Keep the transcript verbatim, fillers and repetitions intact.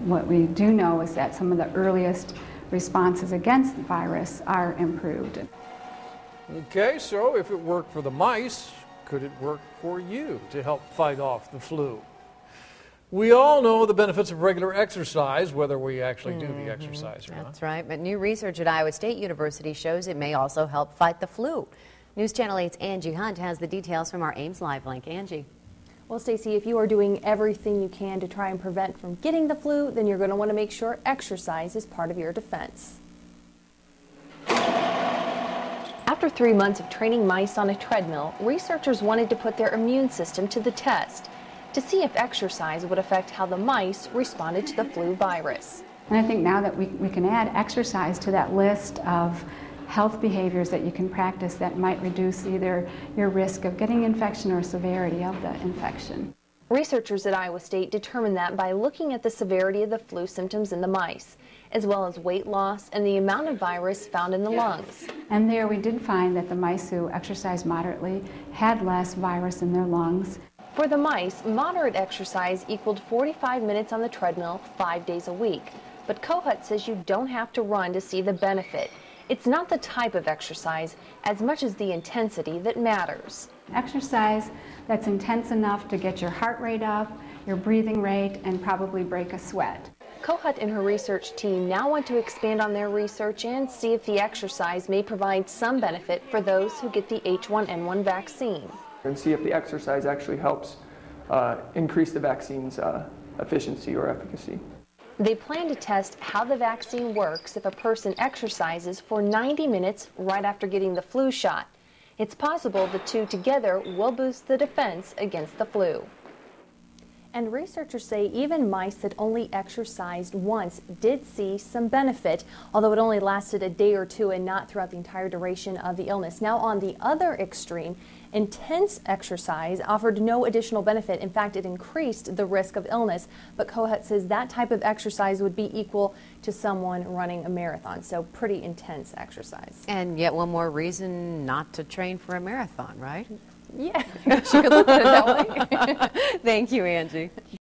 what we do know is that some of the earliest responses against the virus are improved. Okay, so if it worked for the mice, could it work for you to help fight off the flu? We all know the benefits of regular exercise, whether we actually do mm-hmm. the exercise or not. That's right, but new research at Iowa State University shows it may also help fight the flu. News Channel eight's Angie Hunt has the details from our Ames Live link. Angie. Well, Stacy, if you are doing everything you can to try and prevent from getting the flu, then you're going to want to make sure exercise is part of your defense. After three months of training mice on a treadmill, researchers wanted to put their immune system to the test to see if exercise would affect how the mice responded to the flu virus. And I think now that we, we can add exercise to that list of health behaviors that you can practice that might reduce either your risk of getting infection or severity of the infection. Researchers at Iowa State determined that by looking at the severity of the flu symptoms in the mice, as well as weight loss and the amount of virus found in the lungs. And there we did find that the mice who exercised moderately had less virus in their lungs. For the mice, moderate exercise equaled forty-five minutes on the treadmill five days a week. But Kohut says you don't have to run to see the benefit. It's not the type of exercise as much as the intensity that matters. Exercise that's intense enough to get your heart rate up, your breathing rate, and probably break a sweat. Kohut and her research team now want to expand on their research and see if the exercise may provide some benefit for those who get the H one N one vaccine. And see if the exercise actually helps uh, increase the vaccine's uh, efficiency or efficacy. They plan to test how the vaccine works if a person exercises for ninety minutes right after getting the flu shot. It's possible the two together will boost the defense against the flu. And researchers say even mice that only exercised once did see some benefit, although it only lasted a day or two and not throughout the entire duration of the illness. Now, on the other extreme, intense exercise offered no additional benefit. In fact, it increased the risk of illness. But Kohut says that type of exercise would be equal to someone running a marathon, so pretty intense exercise. And yet one more reason not to train for a marathon, right? Yeah, you could look at it that way. Thank you, Angie.